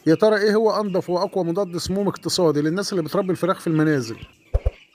يا ترى ايه هو انضف واقوى مضاد سموم اقتصادي للناس اللي بتربي الفراخ في المنازل؟